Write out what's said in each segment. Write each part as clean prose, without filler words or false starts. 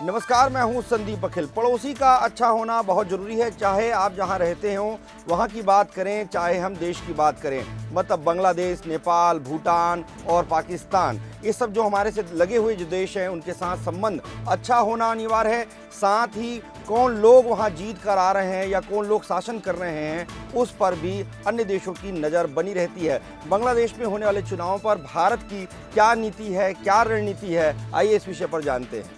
नमस्कार, मैं हूं संदीप अखिल। पड़ोसी का अच्छा होना बहुत ज़रूरी है, चाहे आप जहां रहते हों वहां की बात करें, चाहे हम देश की बात करें। मतलब बांग्लादेश, नेपाल, भूटान और पाकिस्तान, ये सब जो हमारे से लगे हुए जो देश हैं उनके साथ संबंध अच्छा होना अनिवार्य है। साथ ही कौन लोग वहां जीत कर आ रहे हैं या कौन लोग शासन कर रहे हैं, उस पर भी अन्य देशों की नज़र बनी रहती है। बांग्लादेश में होने वाले चुनावों पर भारत की क्या नीति है, क्या रणनीति है, आइए इस विषय पर जानते हैं।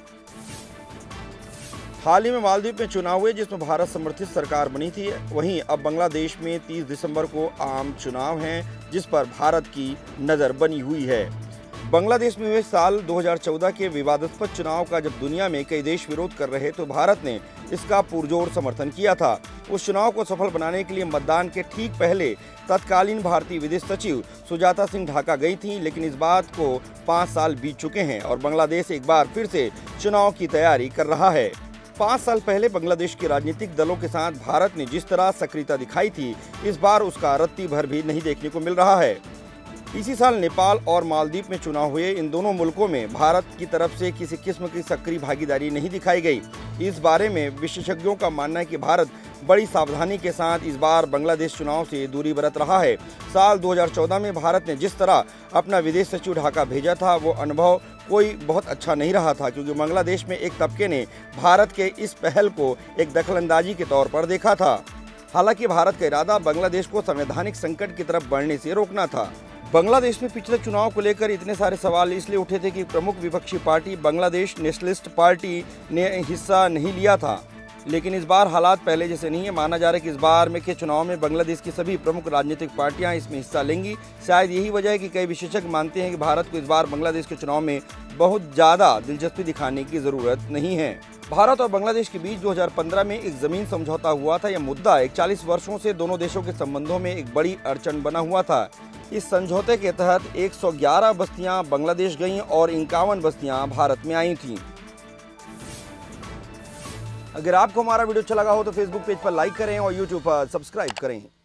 हाल ही में मालदीव में चुनाव हुए जिसमें भारत समर्थित सरकार बनी थी। वहीं अब बांग्लादेश में 30 दिसंबर को आम चुनाव हैं जिस पर भारत की नज़र बनी हुई है। बांग्लादेश में हुए साल 2014 के विवादास्पद चुनाव का जब दुनिया में कई देश विरोध कर रहे तो भारत ने इसका पुरजोर समर्थन किया था। उस चुनाव को सफल बनाने के लिए मतदान के ठीक पहले तत्कालीन भारतीय विदेश सचिव सुजाता सिंह ढाका गई थीं, लेकिन इस बात को 5 साल बीत चुके हैं और बांग्लादेश एक बार फिर से चुनाव की तैयारी कर रहा है। 5 साल पहले बांग्लादेश के राजनीतिक दलों के साथ भारत ने जिस तरह सक्रियता दिखाई थी, इस बार उसका रत्ती भर भी नहीं देखने को मिल रहा है। इसी साल नेपाल और मालदीव में चुनाव हुए। इन दोनों मुल्कों में भारत की तरफ से किसी किस्म की सक्रिय भागीदारी नहीं दिखाई गई। इस बारे में विशेषज्ञों का मानना है कि भारत बड़ी सावधानी के साथ इस बार बांग्लादेश चुनाव से दूरी बरत रहा है। साल 2014 में भारत ने जिस तरह अपना विदेश सचिव ढाका भेजा था, वो अनुभव कोई बहुत अच्छा नहीं रहा था, क्योंकि बांग्लादेश में एक तबके ने भारत के इस पहल को एक दखलंदाजी के तौर पर देखा था। हालांकि भारत का इरादा बांग्लादेश को संवैधानिक संकट की तरफ बढ़ने से रोकना था। बांग्लादेश में पिछले चुनाव को लेकर इतने सारे सवाल इसलिए उठे थे कि प्रमुख विपक्षी पार्टी बांग्लादेश नेशनलिस्ट पार्टी ने हिस्सा नहीं लिया था, लेकिन इस बार हालात पहले जैसे नहीं है। माना जा रहा है कि इस बार में के चुनाव में बांग्लादेश की सभी प्रमुख राजनीतिक पार्टियां इसमें हिस्सा लेंगी। शायद यही वजह है कि कई विशेषज्ञ मानते हैं कि भारत को इस बार बांग्लादेश के चुनाव में बहुत ज़्यादा दिलचस्पी दिखाने की ज़रूरत नहीं है। भारत और बांग्लादेश के बीच 2015 में एक ज़मीन समझौता हुआ था। यह मुद्दा 41 वर्षों से दोनों देशों के संबंधों में एक बड़ी अड़चन बना हुआ था। इस समझौते के तहत 111 बस्तियां बांग्लादेश गईं और 51 बस्तियां भारत में आई थीं। अगर आपको हमारा वीडियो अच्छा लगा हो तो फेसबुक पेज पर लाइक करें और यूट्यूब पर सब्सक्राइब करें।